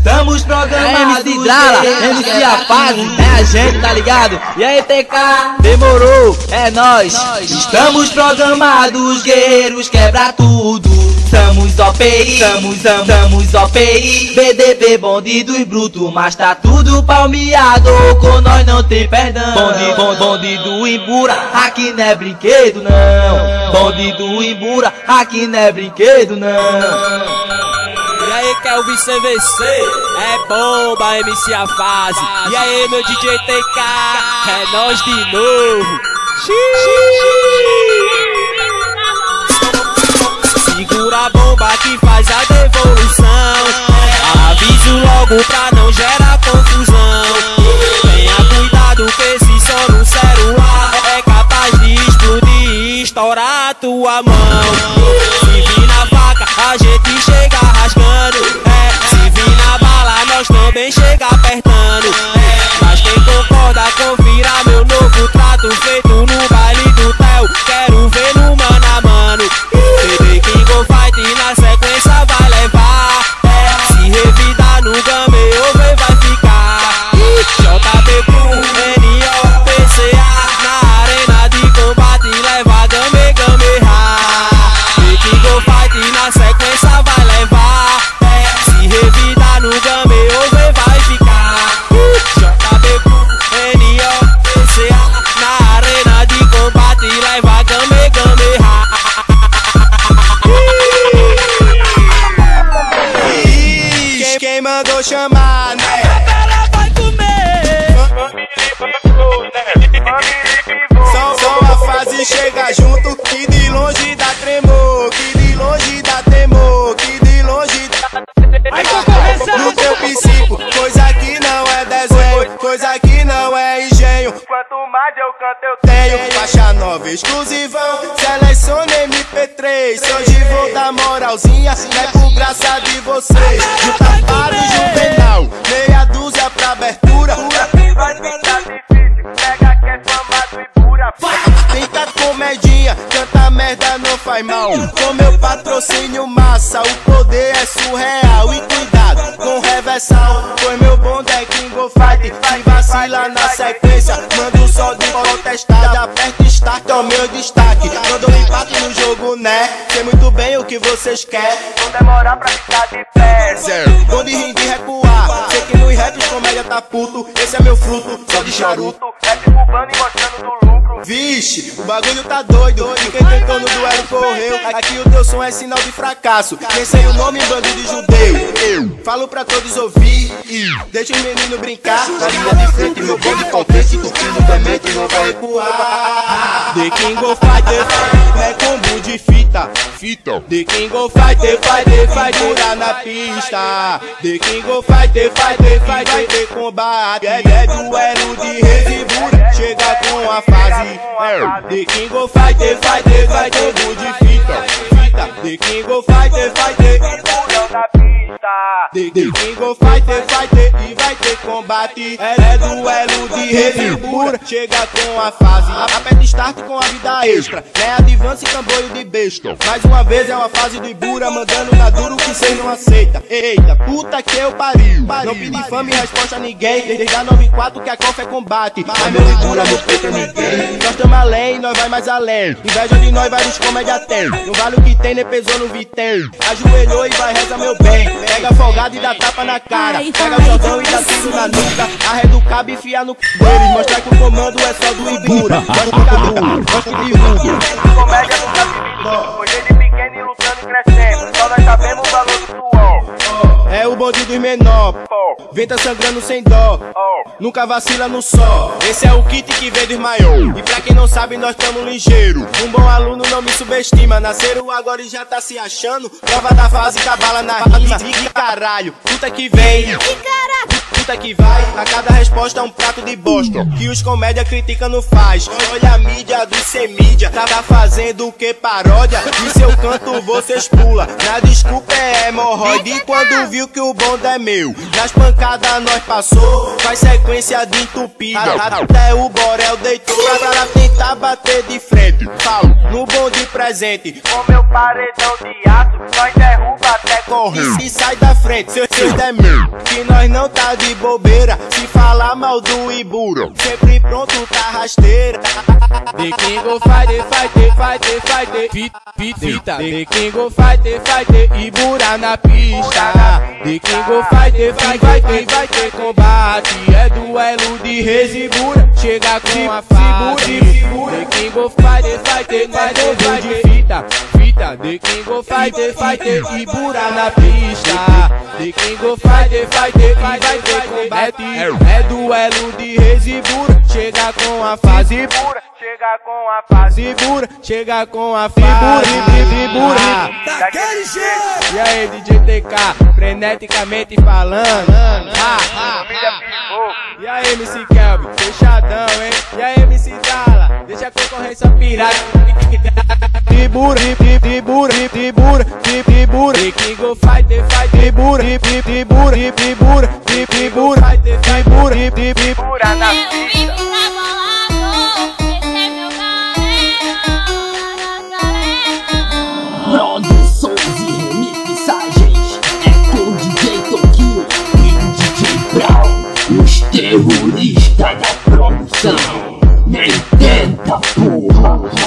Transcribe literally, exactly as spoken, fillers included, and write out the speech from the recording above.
Estamos programados. M C Drala, M C A Fase, é a gente, tá ligado? E aí, T K, demorou, é nóis. Estamos programados, guerreiros quebra tudo. Somos O P I, somos, somos O P I. B D B, bonde dos brutos, mas tá tudo palmeado. Com nós não tem perdão. Bonde, bonde, bonde do Imbura, aqui não é brinquedo não. Bonde do Imbura, aqui não é brinquedo não. E aí, Kelvin C V C, é bomba, M C A Fase. E aí, meu D J T K, é nós de novo. Segura a bomba que faz a devolução. Aviso logo pra não gerar confusão. Tenha cuidado que esse som no celular é capaz de explodir e estourar a tua mão. Se vir na faca, a gente chega rasgando. É, se vir na bala, nós também chega apertando. É, mas quem concorda, confira meu novo trato feito no baile do Theo. Quero ver no mano a mano. The King of Fight e na sequência vai levar. É, se revidar no game, over vai ficar. J B Crew, N O P C A, na arena de combate leva game, game ha. The King of Fight e na sequência vai levar. É, se revidar no game, over vai ficar. J B Crew, N O P C A, na arena de combate leva game, game ha. Quem mandou chamar, né? Ela vai comer. Só, só a fase chega junto, que de longe dá tremor, que de longe dá temor, que de longe dá... No teu psico, coisa que não é desenho, coisa que não é engenho. Quanto mais eu canto eu tenho. Faixa nova, exclusivão, seleciona M P três. Hoje vou dar moralzinha, é por graça de vocês. Junta para o Juvenal, meia dúzia pra abertura. Vai ficar difícil, pega que é famado e pura. Tenta comedinha, canta merda não faz mal. Com meu patrocínio massa, o poder é surreal. E cuidado com reversal, pois meu bonde é King of Fight. Se vacila na sequência, manda um sol de potestade. Aperta start, é o meu destaque. Quando eu empate no jogo, né? Sei muito bem o que vocês querem. Não demorar pra ficar de pé. Bonde rim de recuar, sei que nos raps comédia tá puto. Esse é meu fruto, só de charuto. Rap cubano e mostrando do lucro. Vixe, o bagulho tá doido. E quem tentou no duelo correu. Aqui o teu som é sinal de fracasso. Nem sei o nome, bando de judeu. Eu falo pra todos ouvir, deixa os meninos brincar. Na linha de frente, meu bonde potente, curtindo demente, não vai recuar. The King of Fighter, é combo de fita, fita. The King of Fighter, fighter, fighter na pista. The King of Fighter, fighter, fighter, ter combate. É, é duelo de resibura, chega com a fase. É. The King of Fighter, fighter, fighter, combo de fita, fita. The King of Fighter, fighter, na pista. The, the King of Fighter, fighter, e vai ter combate. É, é duelo de resibura, chega com a fase. Aperta start com a vida extra, é advance e camboio de besta. Mais uma vez é uma fase do Ibura, mandando na duro que cês não aceita. Eita, puta que eu pariu. Não pedi fama e resposta a ninguém. Desde a nove quatro que a cofa é combate. Mas meu Ibura no peito é ninguém. Nós tamo além, nós vai mais além. Inveja de nós, vários comédia tem. Não vale o que tem, nem pesou no vitém. Ajoelhou e vai reza meu bem. Pega folgado e dá tapa na cara. Pega o jogão e dá tudo na nuca. Arreda o cabo e enfia no c deles. Mostrar que o comando é só do Ibura. Gosto de cabelo, gosto de rugo. Comédia nunca se vistou. Hoje ele pequeno e lutando e crescendo. Só nós sabemos o valor do suor. É o bonde dos menor. Venta sangrando sem dó. Nunca vacila no sol. Esse é o kit que vem dos maior. E pra quem não sabe, nós tamo ligeiro. Um bom aluno não me subestima. Nasceram agora e já tá se achando. Prova da fase, cabala na rima. Que caralho, puta que vem. Que caralho. pergunta que vai, a cada resposta é um prato de bosta que os comédia critica não faz. Olha a mídia do sem mídia, tá fazendo o que paródia? E seu canto vocês pula, na desculpa é hemorroide. E quando viu que o bonde é meu, nas pancadas nós passou, faz sequência de entupida, até o Borel deitou pra tentar bater de frente. Falo, no bonde presente, com meu paredão de aço, nós derruba até correr. E sai da frente, seus seus demônios, que nós não tá de bobeira. Se falar mal do Iburo, sempre pronto tá rasteira. The King of Fighter, Fighter, Fighter, Fighter, Fita, fita. The King of Fighter, Fighter, Ibura na pista. The King of Fighter, Fighter, vai ter, vai ter combate. É duelo de reis e Ibura, chega com a fase. The King of Fighter, Fighter, vai ter, vai ter fita, fita. The King of Fighter, Fighter, Ibura na pista. The King of Fighter, Fighter, vai ter combate. É duelo de reis e Ibura, chega com a fase. Chega com a fase, Ibura, chega com a fase. Ibura, daquele jeito. E aí, D J T K, freneticamente falando. Ah, ah, e aí, M C Kelvin, fechadão, hein? E aí, M C Dala, deixa a concorrência pirata. Ibura, Ibura, Ibura, Ibura, The King of Fighter, Fighter, Ibura, Ibura, Ibura, Ibura, Fighter, Ibura, Ibura na pista. Produções e remixagens é com D J Tokyo e D J Brown, os terroristas da produção. Nem tenta, porra.